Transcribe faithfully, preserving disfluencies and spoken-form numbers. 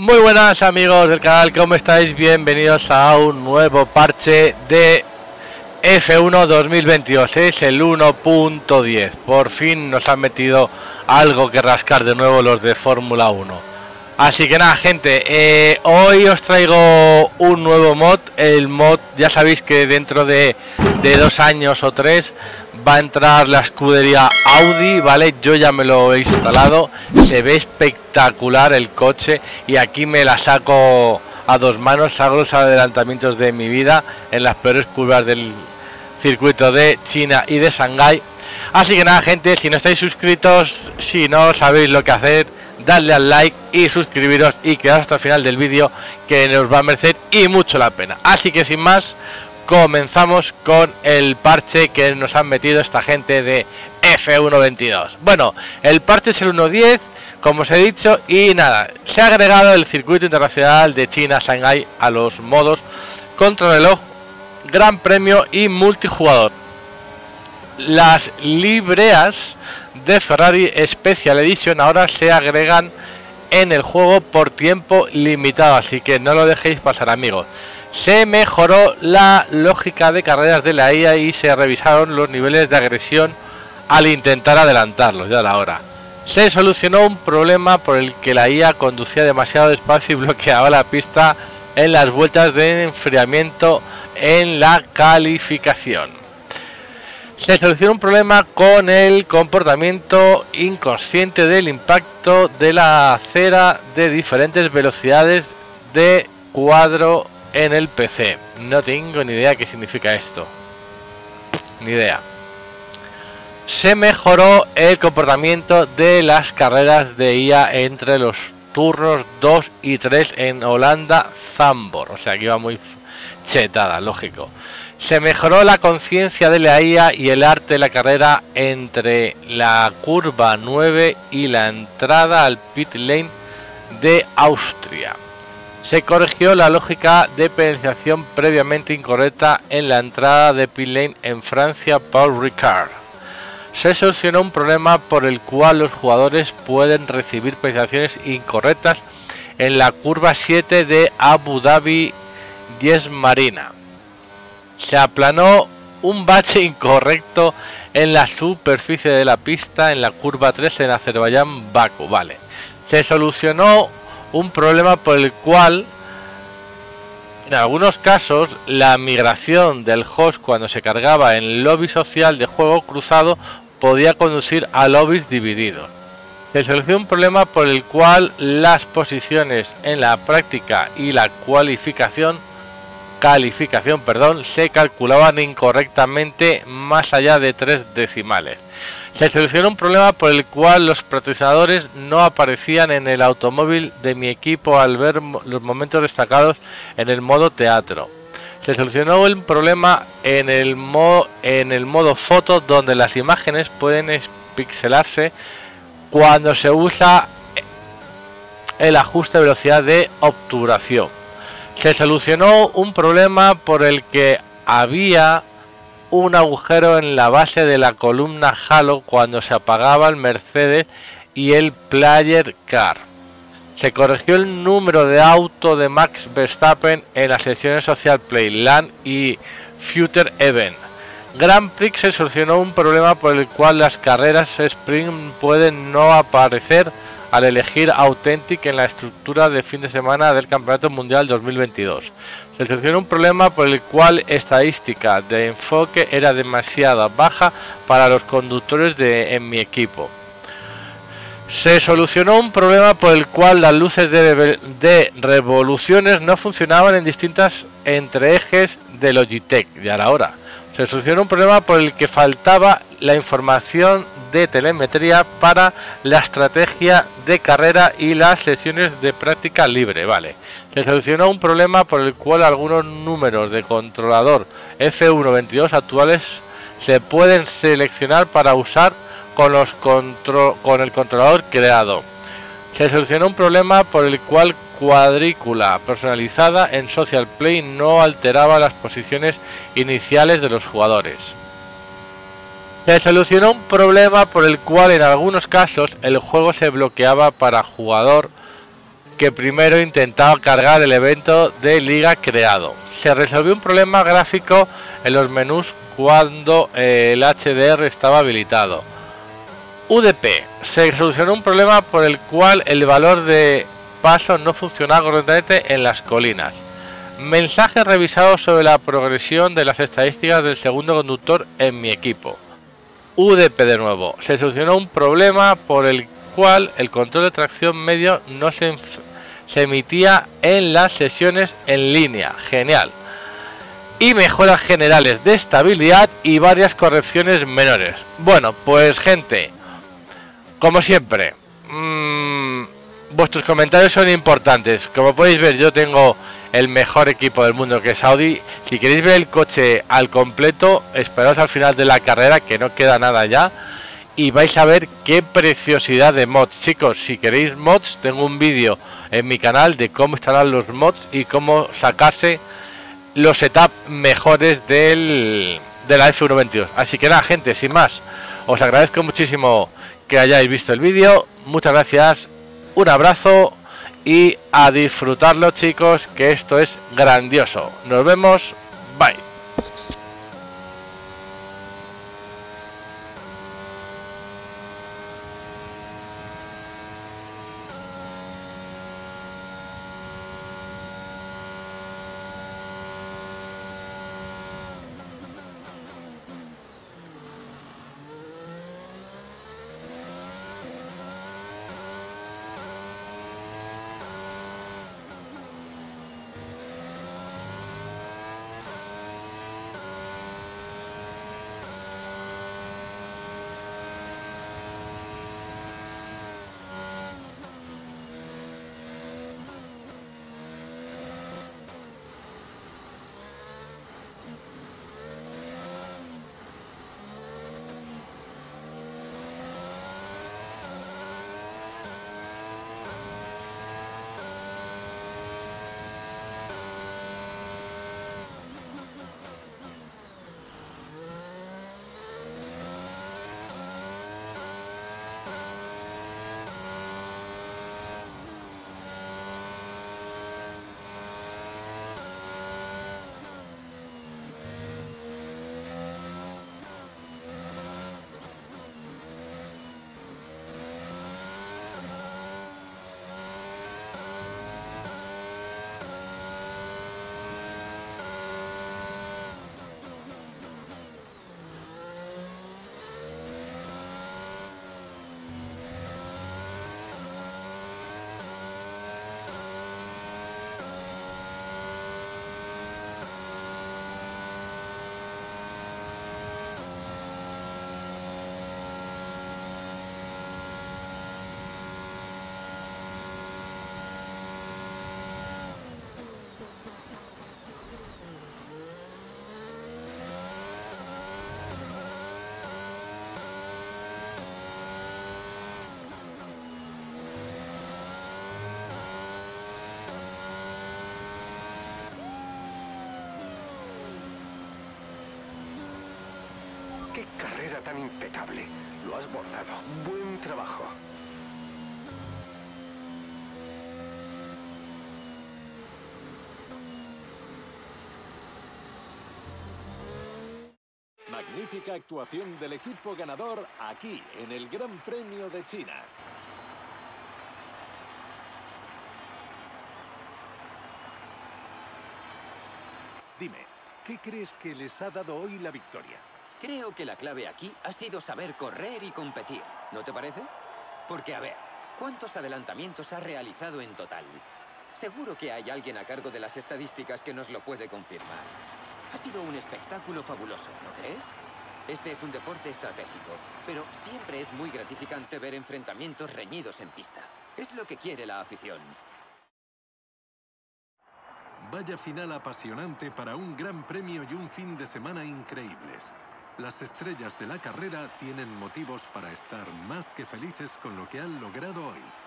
Muy buenas amigos del canal, ¿cómo estáis? Bienvenidos a un nuevo parche de F uno dos mil veintidós, es el uno punto diez. Por fin nos han metido algo que rascar de nuevo los de Fórmula uno. Así que nada gente, eh, hoy os traigo un nuevo mod. El mod, ya sabéis que dentro de, de dos años o tres va a entrar la escudería Audi, ¿vale? Yo ya me lo he instalado, se ve espectacular el coche y aquí me la saco a dos manos, hago los adelantamientos de mi vida en las peores curvas del circuito de China y de Shanghái. Así que nada gente, si no estáis suscritos, si no sabéis lo que hacer, dadle al like y suscribiros y quedaos hasta el final del vídeo, que nos va a merecer y mucho la pena. Así que sin más, comenzamos con el parche que nos han metido esta gente de F uno veintidós. Bueno, el parche es el uno punto diez, como os he dicho, y nada, se ha agregado el circuito internacional de China Shanghái a los modos contrarreloj, gran premio y multijugador. Las libreas de Ferrari Special Edition ahora se agregan en el juego por tiempo limitado, así que no lo dejéis pasar amigos. Se mejoró la lógica de carreras de la I A y se revisaron los niveles de agresión al intentar adelantarlos. Ya era hora. Se solucionó un problema por el que la I A conducía demasiado despacio y bloqueaba la pista en las vueltas de enfriamiento en la calificación. Se solucionó un problema con el comportamiento inconsciente del impacto de la acera de diferentes velocidades de cuadro en el P C. No tengo ni idea qué significa esto. Ni idea. Se mejoró el comportamiento de las carreras de I A entre los turnos dos y tres en Holanda Zandvoort. O sea que iba muy chetada, lógico. Se mejoró la conciencia de la I A y el arte de la carrera entre la curva nueve y la entrada al pit lane de Austria. Se corrigió la lógica de penalización previamente incorrecta en la entrada de pit lane en Francia Paul Ricard. Se solucionó un problema por el cual los jugadores pueden recibir penalizaciones incorrectas en la curva siete de Abu Dhabi diez Marina. Se aplanó un bache incorrecto en la superficie de la pista en la curva tres en Azerbaiyán Bakú. Vale. Se solucionó un problema por el cual en algunos casos la migración del host cuando se cargaba en lobby social de juego cruzado podía conducir a lobbies divididos. Se solucionó un problema por el cual las posiciones en la práctica y la cualificación calificación perdón se calculaban incorrectamente más allá de tres decimales. Se solucionó un problema por el cual los patrocinadores no aparecían en el automóvil de mi equipo al ver los momentos destacados en el modo teatro. Se solucionó el problema en el modo, en el modo foto, donde las imágenes pueden pixelarse cuando se usa el ajuste de velocidad de obturación. Se solucionó un problema por el que había un agujero en la base de la columna Halo cuando se apagaba el Mercedes y el Player Car. Se corrigió el número de auto de Max Verstappen en las secciones Social Play, LAN y Future Event. Grand Prix se solucionó un problema por el cual las carreras sprint pueden no aparecer al elegir Authentic en la estructura de fin de semana del Campeonato Mundial dos mil veintidós. Se solucionó un problema por el cual estadística de enfoque era demasiado baja para los conductores de en mi equipo. Se solucionó un problema por el cual las luces de, de revoluciones no funcionaban en distintas entre ejes de Logitech. Ya era hora. Se solucionó un problema por el que faltaba la información de telemetría para la estrategia de carrera y las sesiones de práctica libre. Vale. Se solucionó un problema por el cual algunos números de controlador F uno veintidós actuales se pueden seleccionar para usar con, los contro con el controlador creado. Se solucionó un problema por el cual cuadrícula personalizada en Social Play no alteraba las posiciones iniciales de los jugadores. Se solucionó un problema por el cual en algunos casos el juego se bloqueaba para jugador que primero intentaba cargar el evento de liga creado. Se resolvió un problema gráfico en los menús cuando eh, el H D R estaba habilitado. U D P. Se solucionó un problema por el cual el valor de paso no funcionaba correctamente en las colinas. Mensaje revisado sobre la progresión de las estadísticas del segundo conductor en mi equipo. U D P de nuevo. Se solucionó un problema por el cual el control de tracción medio no se, se emitía en las sesiones en línea. Genial. Y mejoras generales de estabilidad y varias correcciones menores. Bueno, pues gente, como siempre, mmm, vuestros comentarios son importantes. Como podéis ver, yo tengo el mejor equipo del mundo, que es Audi. Si queréis ver el coche al completo, esperaos al final de la carrera, que no queda nada ya, y vais a ver qué preciosidad de mods. Chicos, si queréis mods, tengo un vídeo en mi canal de cómo instalar los mods y cómo sacarse los setups mejores del, de la F uno veintidós. Así que nada, gente, sin más, os agradezco muchísimo que hayáis visto el vídeo. Muchas gracias, un abrazo y a disfrutarlo, chicos, que esto es grandioso. Nos vemos, bye. ¡Qué carrera tan impecable! Lo has bordado. Buen trabajo. Magnífica actuación del equipo ganador aquí, en el Gran Premio de China. Dime, ¿qué crees que les ha dado hoy la victoria? Creo que la clave aquí ha sido saber correr y competir, ¿no te parece? Porque, a ver, ¿cuántos adelantamientos ha realizado en total? Seguro que hay alguien a cargo de las estadísticas que nos lo puede confirmar. Ha sido un espectáculo fabuloso, ¿no crees? Este es un deporte estratégico, pero siempre es muy gratificante ver enfrentamientos reñidos en pista. Es lo que quiere la afición. Vaya final apasionante para un gran premio y un fin de semana increíbles. Las estrellas de la carrera tienen motivos para estar más que felices con lo que han logrado hoy.